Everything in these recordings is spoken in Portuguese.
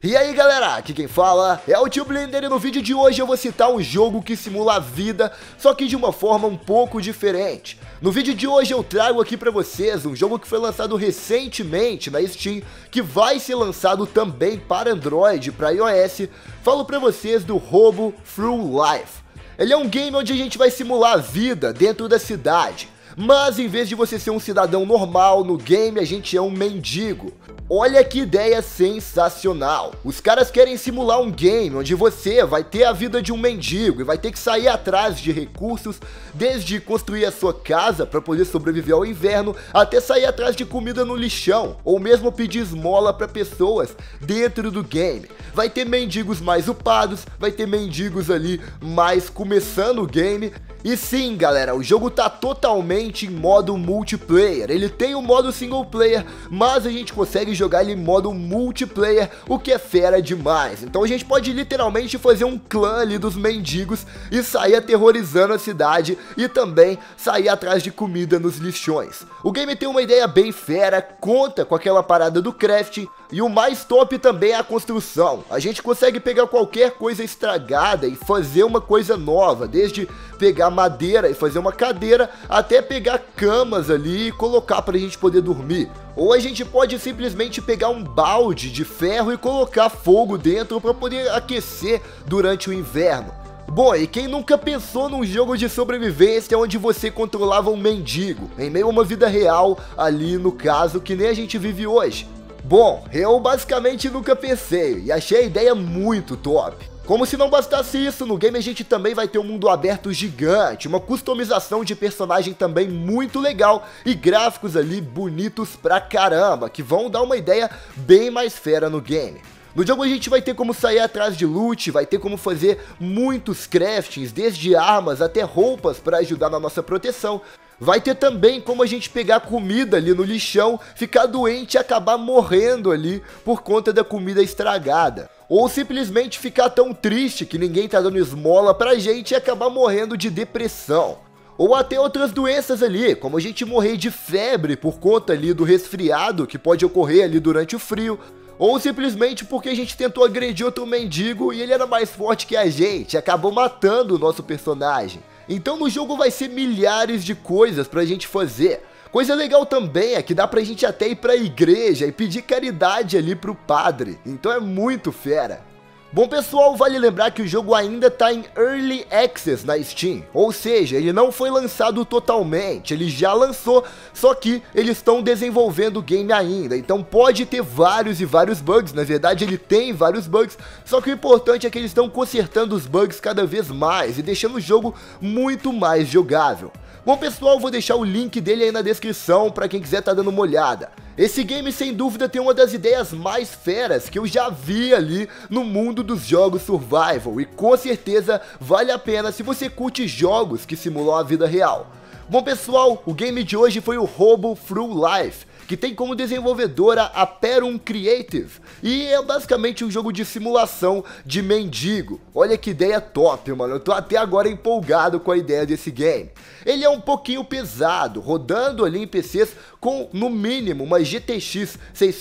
E aí galera, aqui quem fala é o Tio Blender e no vídeo de hoje eu vou citar um jogo que simula a vida, só que de uma forma um pouco diferente. No vídeo de hoje eu trago aqui pra vocês um jogo que foi lançado recentemente na Steam, que vai ser lançado também para Android e para iOS. Falo pra vocês do Robo Through Life. Ele é um game onde a gente vai simular a vida dentro da cidade. Mas em vez de você ser um cidadão normal, no game a gente é um mendigo. Olha que ideia sensacional. Os caras querem simular um game onde você vai ter a vida de um mendigo e vai ter que sair atrás de recursos, desde construir a sua casa para poder sobreviver ao inverno, até sair atrás de comida no lixão, ou mesmo pedir esmola para pessoas dentro do game. Vai ter mendigos mais upados, vai ter mendigos ali mais começando o game. E sim galera, o jogo tá totalmente em modo multiplayer. Ele tem o modo single player, mas a gente consegue jogar ele em modo multiplayer, o que é fera demais. Então a gente pode literalmente fazer um clã ali dos mendigos e sair aterrorizando a cidade e também sair atrás de comida nos lixões. O game tem uma ideia bem fera, conta com aquela parada do crafting, e o mais top também é a construção. A gente consegue pegar qualquer coisa estragada e fazer uma coisa nova, desde pegar madeira e fazer uma cadeira, até pegar camas ali e colocar pra gente poder dormir. Ou a gente pode simplesmente pegar um balde de ferro e colocar fogo dentro para poder aquecer durante o inverno. Bom, e quem nunca pensou num jogo de sobrevivência onde você controlava um mendigo, em meio a uma vida real ali no caso que nem a gente vive hoje? Bom, eu basicamente nunca pensei e achei a ideia muito top. Como se não bastasse isso, no game a gente também vai ter um mundo aberto gigante, uma customização de personagem também muito legal e gráficos ali bonitos pra caramba, que vão dar uma ideia bem mais fera no game. No jogo a gente vai ter como sair atrás de loot, vai ter como fazer muitos craftings, desde armas até roupas para ajudar na nossa proteção. Vai ter também como a gente pegar comida ali no lixão, ficar doente e acabar morrendo ali por conta da comida estragada. Ou simplesmente ficar tão triste que ninguém tá dando esmola pra gente e acabar morrendo de depressão. Ou até outras doenças ali, como a gente morrer de febre por conta ali do resfriado que pode ocorrer ali durante o frio. Ou simplesmente porque a gente tentou agredir outro mendigo e ele era mais forte que a gente e acabou matando o nosso personagem. Então no jogo vai ser milhares de coisas pra gente fazer. Coisa legal também é que dá pra gente até ir pra igreja e pedir caridade ali pro padre, então é muito fera. Bom pessoal, vale lembrar que o jogo ainda tá em Early Access na Steam, ou seja, ele não foi lançado totalmente, ele já lançou, só que eles estão desenvolvendo o game ainda, então pode ter vários e vários bugs, na verdade ele tem vários bugs, só que o importante é que eles estão consertando os bugs cada vez mais e deixando o jogo muito mais jogável. Bom pessoal, vou deixar o link dele aí na descrição para quem quiser tá dando uma olhada. Esse game sem dúvida tem uma das ideias mais feras que eu já vi ali no mundo dos jogos survival e com certeza vale a pena se você curte jogos que simulam a vida real. Bom pessoal, o game de hoje foi o Robo Through Life, que tem como desenvolvedora a Perum Creative, e é basicamente um jogo de simulação de mendigo. Olha que ideia top, mano, eu tô até agora empolgado com a ideia desse game. Ele é um pouquinho pesado, rodando ali em PCs com no mínimo uma GTX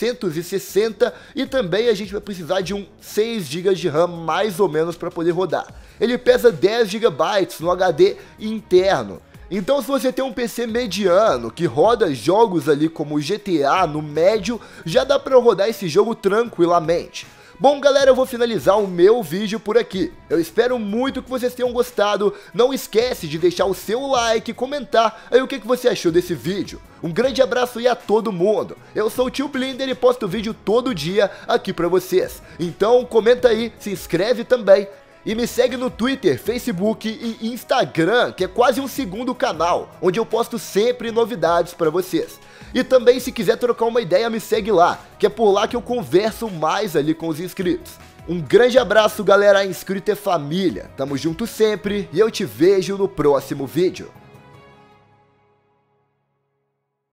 660 e também a gente vai precisar de um 6 GB de RAM mais ou menos para poder rodar. Ele pesa 10 GB no HD interno. Então se você tem um PC mediano que roda jogos ali como GTA no médio, já dá pra rodar esse jogo tranquilamente. Bom galera, eu vou finalizar o meu vídeo por aqui. Eu espero muito que vocês tenham gostado. Não esquece de deixar o seu like, comentar aí o que você achou desse vídeo. Um grande abraço aí a todo mundo. Eu sou o Tio Blender e posto vídeo todo dia aqui pra vocês. Então comenta aí, se inscreve também. E me segue no Twitter, Facebook e Instagram, que é quase um segundo canal, onde eu posto sempre novidades para vocês. E também se quiser trocar uma ideia, me segue lá, que é por lá que eu converso mais ali com os inscritos. Um grande abraço galera, inscrito é família, tamo junto sempre e eu te vejo no próximo vídeo.